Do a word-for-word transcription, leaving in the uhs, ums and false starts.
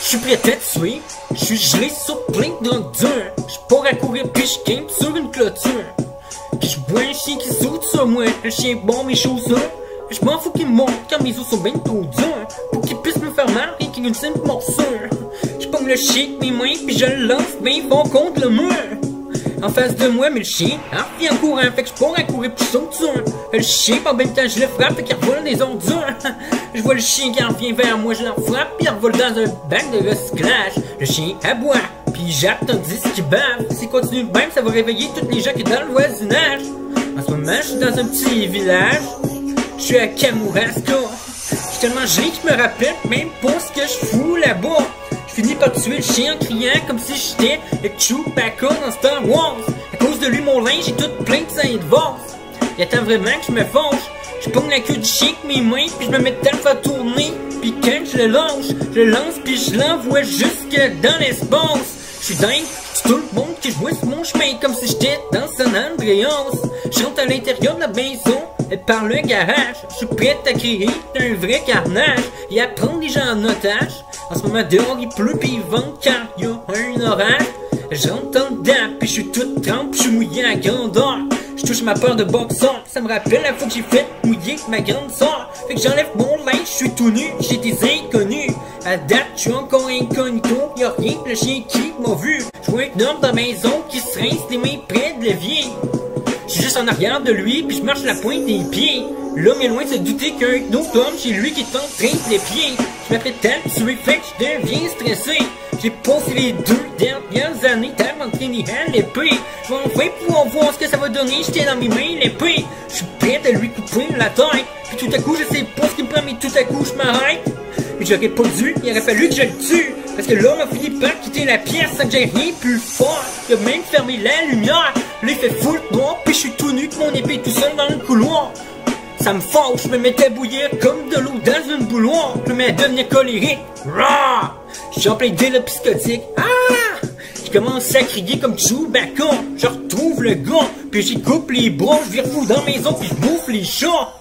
Je suis prêt à te tuer, je suis gelé sur plein de drogue dure. Je pars à courir puis je campe sur une clôture. Puis je bois un chien qui saute sur moi, un chien bon mes chaussures. Je m'en fous qu'il monte quand mes os sont bien trop durs. Pour qu'il puisse me faire mal rien qu'une simple morsure. Je pogne le chien avec mes mains puis je le lance bien fort contre le mur. En face de moi, mais le chien en revient en courant. Fait que je pars à courir puis je saute sur un. Le chien, par même temps, je le frappe, fait qu'il revole des ordures. Je vois le chien qui en revient vers moi, je l'en frappe, puis il revole dans un bac de recyclage. Le chien aboie, puis il jappe tandis qu'il bave. S'il continue de même, ça va réveiller tous les gens qui sont dans le voisinage. En ce moment, je suis dans un petit village. Je suis à Kamouraska. Je suis tellement gelé que je me rappelle même pas ce que je fous là-bas. Je finis par tuer le chien en criant comme si j'étais le Chewbacca dans Star Wars. À cause de lui, mon linge est tout plein de sang et de vase. Il attend vraiment que je me fâche. Je pogne la queue du chien avec mes mains, puis je me mets de le faire tourner. Puis quand je le lance, je le lance, puis je l'envoie jusque dans l'espace. Je suis dingue, c'est tout le monde qui jouait sur mon chemin comme si j'étais dans San Andreas. Je rentre à l'intérieur de la maison, et par le garage. Je suis prêt à créer un vrai carnage et à prendre les gens en otage. En ce moment dehors il pleut pis il vente car y a un orage. Je rentre en dedans pis je suis toute trempe, je suis mouillé à grandeur. Je touche ma peur de boxeur, ça me rappelle la fois que j'ai fait mouiller ma grande soeur. Fait que j'enlève mon linge, je suis tout nu, j'ai des inconnus. À date, je suis encore incognito, y'a rien que le chien qui m'a vu. Je vois un homme dans la maison qui se rince les mains près de l'évier. Je suis juste en arrière de lui, puis je marche la pointe des pieds. L'homme est loin de se douter qu'un autre homme chez lui qui est en train de les pieds. Je m'apprête à tuer, fait que je deviens stressé. J'ai passé les deux dernières années à m'entraîner à l'épée. Je vais enfin pouvoir voir ce que ça va donner, j'étais dans mes mains l'épée. Je suis prêt à lui couper la tête. Puis tout à coup, je sais pas ce qu'il me prend, mais tout à coup, je m'arrête. Mais j'aurais pas dû, il aurait fallu que je le tue. Parce que l'homme a fini par quitter la pièce sans que j'ai rien pu faire. Il a même fermé la lumière. Là, il fait full noir, puis je suis tout nu, mon épée tout seul dans le couloir. Ça me fâche, je me mettais à bouillir comme de l'eau dans une bouilloire. Je me mets à devenir colérique. Rah! Je suis en plein délire psychotique. Ah! Je commence à crier comme Chewbacca. Je retrouve le gars, puis j'y coupe les bras, je vire fou dans la maison, puis je bouffe les chats.